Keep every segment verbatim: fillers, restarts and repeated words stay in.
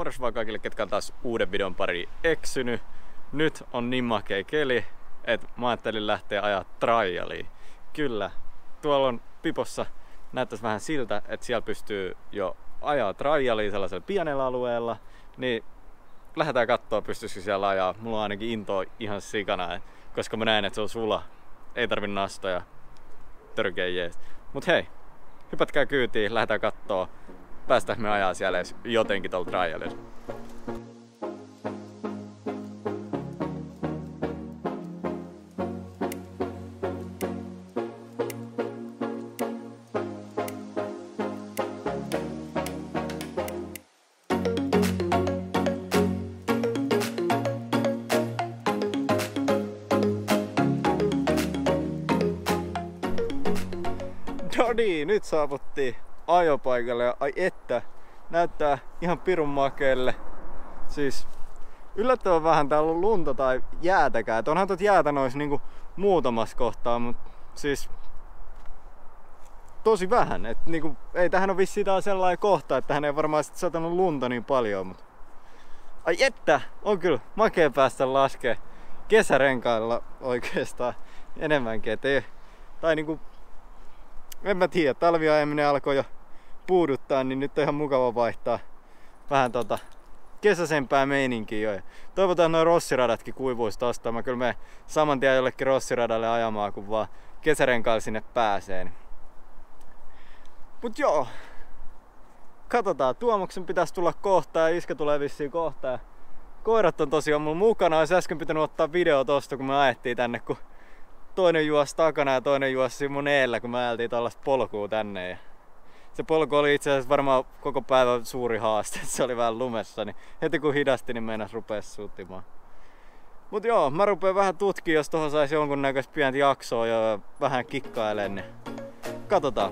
Morjes vaan kaikille, ketkä on taas uuden videon pari eksynyt. Nyt on niin makea keli, että mä ajattelin lähteä ajaa trialiin. Kyllä, tuolla on pipossa näyttäisi vähän siltä, että siellä pystyy jo ajaa trialiin sellaisella pienellä alueella. Niin lähdetään katsoa, pystyisikö siellä ajaa. Mulla on ainakin intoa ihan sikana, koska mä näen, että se on sula. Ei tarvi nastoja. Törkeä jees. Mut hei, hypätkää kyytiin, lähdetään kattoo. Päästään me ajaa siellä jotenkin tuolla trialilla. No niin, nyt saavuttiin ajopaikalle ja ai että, näyttää ihan pirun makeelle. Siis yllättävän vähän täällä on lunta tai jäätäkään. Et onhan tot jäätä noissa niinku muutamassa kohtaa, mut siis tosi vähän. Et niinku, ei tähän on vissiin tää sellainen kohta, että tähän ei varmaan sit satanut lunta niin paljon. Mut ai että, on kyllä makea päästä laskee kesärenkailla oikeastaan enemmänkin. Et ei, tai niinku, en mä tiedä, talviajaminen alkoi jo puuduttaa, niin nyt on ihan mukava vaihtaa vähän tota kesäisempää meininkiä jo. Toivotaan, että nuo rossiradatkin kuivuisi tosta. Mä kyllä menen saman tien jollekin rossiradalle ajamaan, kun vaan kesärenkailla sinne pääsee. Mut joo, katsotaan. Tuomoksen pitäisi tulla kohta ja iskä tulee vissiin kohta. Ja koirat on tosiaan mulla mukana. Olisi äsken pitänyt ottaa video tosta, kun me ajettiin tänne, kun toinen juosi takana ja toinen juosi mun eellä, kun me ajeltiin tällaista polkua tänne. Ja se polku oli itse asiassa varmaan koko päivän suuri haaste, se oli vähän lumessa, niin heti kun hidasti, niin meinas rupes suuttimaan. Mut joo, mä rupeen vähän tutkimaan, jos tohon sais jonkunnäköistä pientä jaksoa ja vähän kikkailen, niin katsotaan.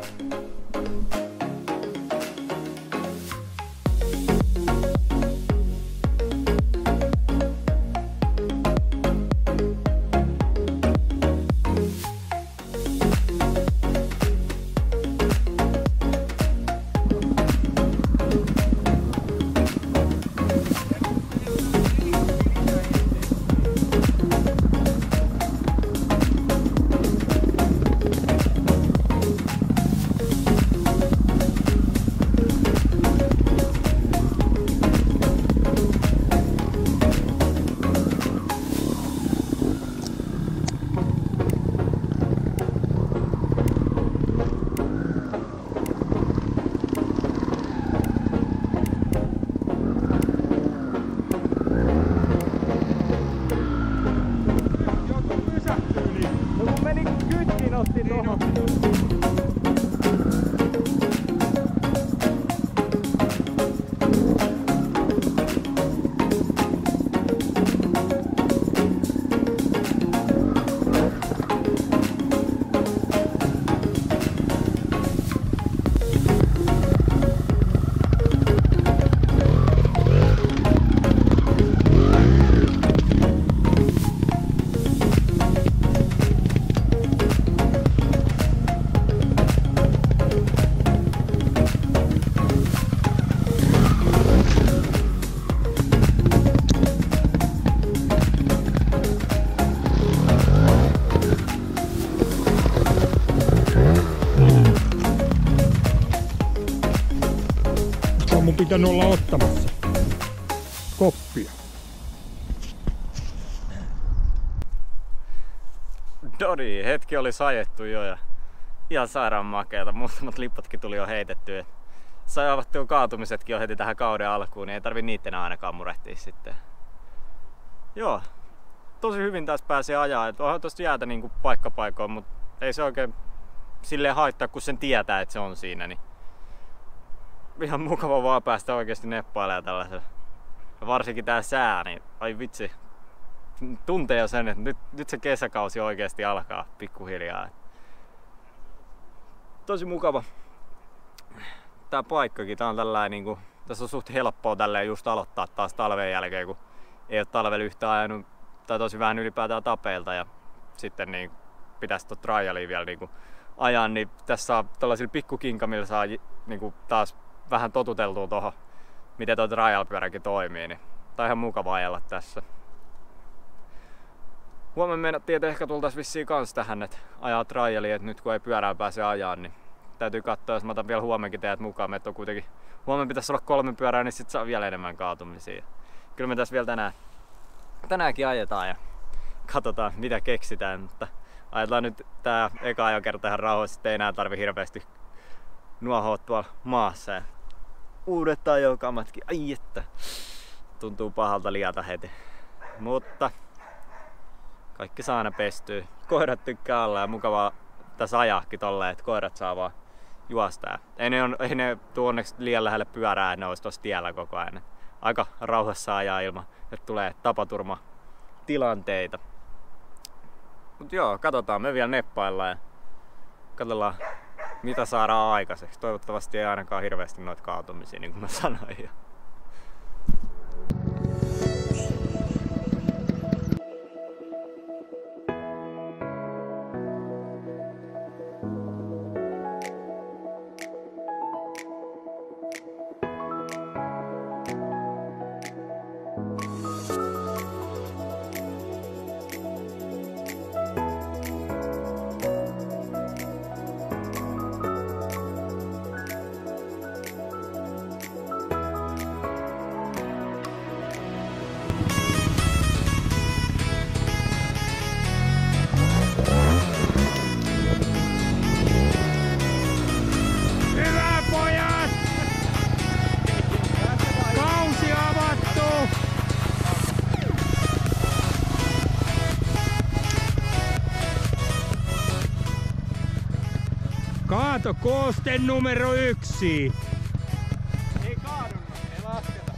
Mun pitänyt olla ottamassa koppia. Dodi, hetki oli sajettu jo ja ihan sairaan makeata. Muutamat lippatkin tuli jo heitettyä. Sai avattua kaatumisetkin jo heti tähän kauden alkuun, niin ei tarvi niitten ainakaan murehtia sitten. Joo, tosi hyvin tässä pääsee ajaa. Onhan tosta jäätä niinku paikkapaikoon, mutta ei se oikein silleen haittaa, kun sen tietää, että se on siinä. Niin ihan mukava vaan päästä oikeesti neppailemaan tällaisella. Ja varsinkin tää sää, niin ai vitsi. Tuntee jo sen, että nyt, nyt se kesäkausi oikeesti alkaa pikkuhiljaa. Tosi mukava. Tää paikkakin, tää on tällainen niinku, tässä on suht helppoa tälleen just aloittaa taas talven jälkeen, kun ei ole talvella yhtään ajanut tai tosi vähän ylipäätään tapeilta ja sitten niin pitäisi tuota trialia vielä niin ajaa, niin tässä saa tällaisilla pikkukinkamilla saa niin taas vähän totuteltua tuohon miten tuo trial-pyöräkin toimii, niin tää on ihan mukava ajella tässä. Huomenna meinattiin, että ehkä tultais vissiin kans tähän, että ajaa trialia, että nyt kun ei pyörää pääse ajaa, niin täytyy katsoa, jos mä otan vielä huomenkin teidät mukaan. Meitä on kuitenkin, huomenna pitäisi olla kolme pyörää, niin sit saa vielä enemmän kaatumisia. Kyllä me tässä vielä tänään, tänäänkin ajetaan ja katsotaan mitä keksitään, mutta ajetaan nyt tää eka ajokerta ihan rauhassa, ettei enää tarvi hirveästi nuohoa tuolla maassa. Ja uudet ajokamatkin, ai että, tuntuu pahalta liata heti. Mutta kaikki saa aina pestyä. Koirat tykkää olla ja mukavaa tässä ajaakin tolleen, että koirat saa vaan juosta. Ei ne, on, ei ne tuu onneksi liian lähelle pyörää, että ne olisi tossa tiellä koko ajan. Aika rauhassa ajaa ilman, että tulee tapaturma tilanteita. Mut joo, katsotaan, me vielä neppaillaan ja katsotaan mitä saadaan aikaiseksi. Toivottavasti ei ainakaan hirveästi noita kaatumisia, niin kuin mä sanoin jo. Kaato kooste numero yksi. Ei kaadunut, ei lasketa.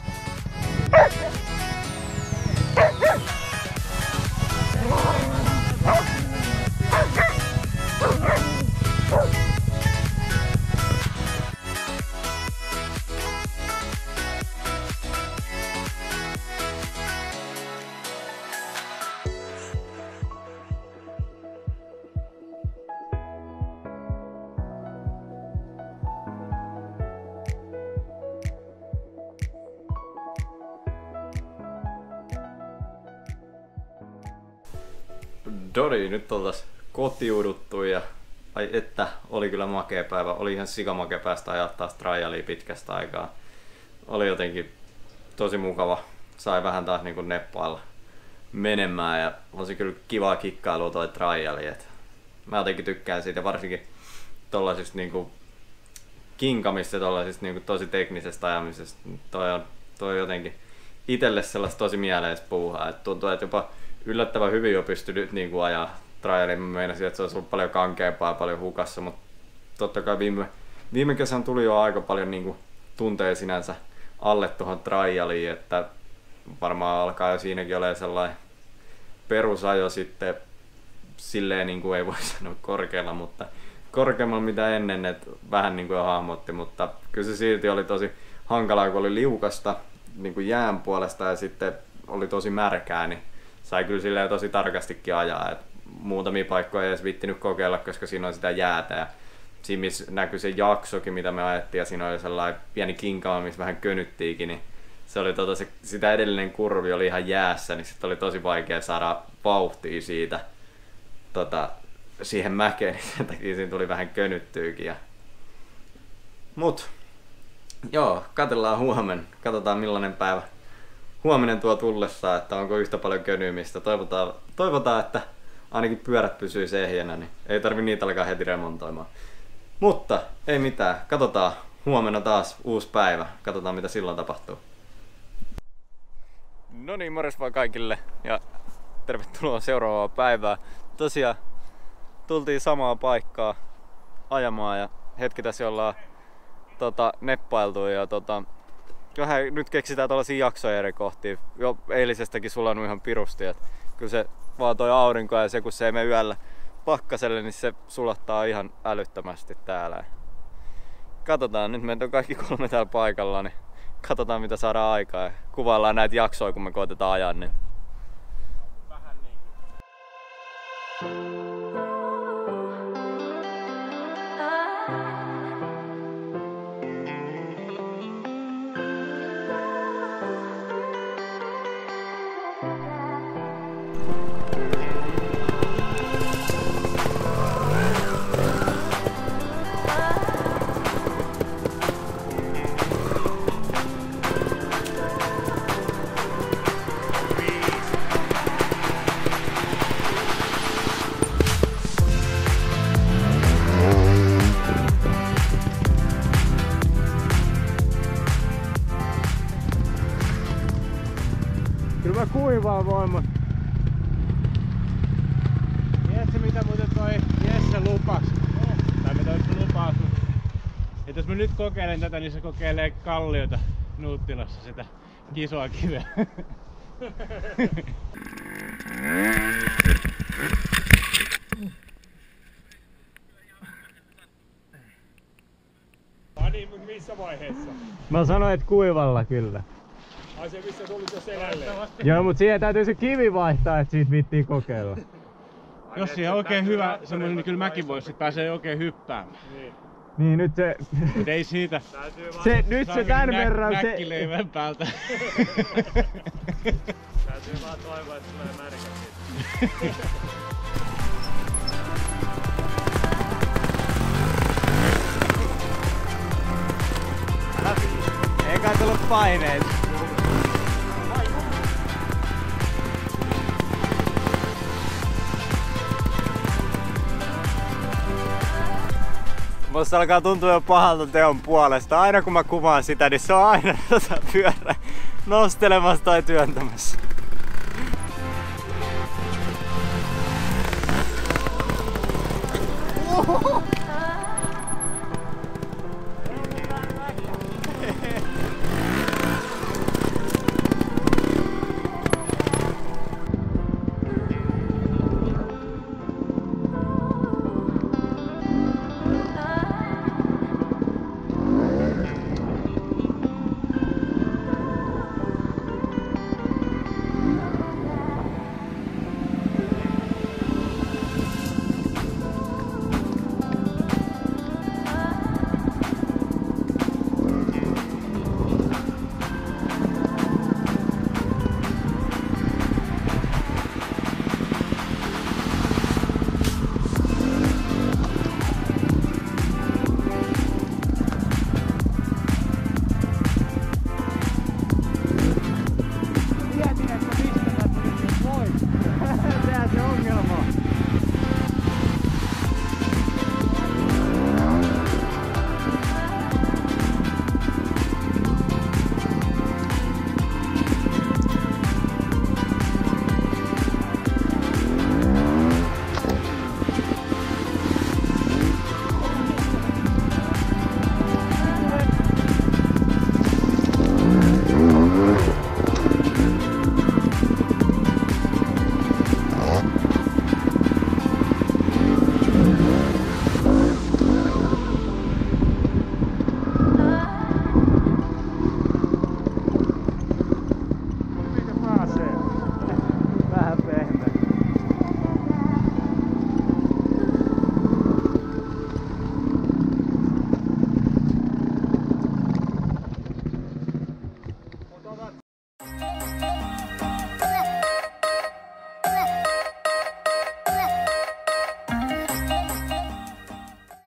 Dori, nyt oltais kotiuduttu ja ai että, oli kyllä makea päivä. Oli ihan sikamakea päästä ajaa taas trialia pitkästä aikaa. Oli jotenkin tosi mukava. Sai vähän taas niinku neppailla menemään ja olisi kyllä kivaa kikkailua toi triali. Et mä jotenkin tykkään siitä, varsinkin tollaisista niinku kinkamista ja tollaisista niinku tosi teknisestä ajamisesta. Toi on, toi on jotenkin itelle sellaista tosi mieleistä puuhaa. Et tuntuu, että jopa yllättävän hyvin jo pystyi nyt niin kuin ajaa trialin. Mä meinasin, että se olisi ollut paljon kankeampaa ja paljon hukassa, mutta totta kai viime, viime kesän tuli jo aika paljon niin kuin tunteja sinänsä alle tuohon trialiin, että varmaan alkaa jo siinäkin olemaan sellainen perusajo sitten silleen niin kuin ei voi sanoa korkealla, mutta korkeammalla mitä ennen, että vähän niin kuin jo hahmotti, mutta kyllä se silti oli tosi hankalaa, kun oli liukasta niin kuin jään puolesta ja sitten oli tosi märkää, niin sai kyllä silleen tosi tarkastikin ajaa, että muutamia paikkoja ei edes vittinyt kokeilla, koska siinä on sitä jäätä ja siinä missä näkyi se jaksokin, mitä me ajettiin ja siinä oli sellainen pieni kinkama, missä vähän könyttiinkin, niin se oli tota, se, sitä edellinen kurvi oli ihan jäässä, niin sitten oli tosi vaikea saada vauhtia siitä tota, siihen mäkeen, niin sen takia siinä tuli vähän könyttyykin. Ja... Mut, joo, katsellaan huomenna, katsotaan millainen päivä huominen tuo tullessa, että onko yhtä paljon könymistä. Toivotaan, toivotaan, että ainakin pyörät pysyisi ehjänä, niin ei tarvi niitä alkaa heti remontoimaan. Mutta ei mitään, katsotaan huomenna taas uusi päivä. Katsotaan mitä silloin tapahtuu. No niin, morjes vaan kaikille ja tervetuloa seuraavaan päivään. Tosiaan tultiin samaa paikkaa ajamaan ja hetki tässä ollaan tota, neppailtu ja tota, vähän nyt keksitään tällaisia jaksoja eri kohtia. Jo eilisestäkin sulanut ihan pirusti, että kyllä se vaan toi aurinko ja se kun se ei mene yöllä pakkaselle, niin se sulattaa ihan älyttömästi täällä. Katsotaan, nyt meitä on kaikki kolme täällä paikalla, niin katsotaan mitä saadaan aikaa ja kuvaillaan näitä jaksoja kun me koitetaan ajaa. Niin. Vähän niin. kuivaa voima. Tiedätkö mitä muuten toi Jesse lupas? Oh. Tai mitä olisi lupaus? Että jos mä nyt kokeilen tätä, niin se kokeilee Kalliota Nuuttilassa sitä kisoa kiveä. Ani, missä vaiheessa? Mä sanoin, että kuivalla kyllä. Ai se missä tulit jo selälleen. Joo, mut siihen täytyy se kivi vaihtaa, että siitä viittii kokeilla. Jos siihen on oikein hyvä semmonen, niin kyllä mäkin vois, sit pääsee oikein hyppäämään. Niin. Niin nyt se... Mut ei siitä. se nyt se tän verran se... Näkkileivän päältä. Täytyy vaan toivoa, että tulee märkä siitä. Ei kai tullut paineet. Musta alkaa tuntua jo pahalta teon puolesta. Aina kun mä kuvaan sitä, niin se on aina tota pyörä nostelemassa tai työntämässä. Ohoho.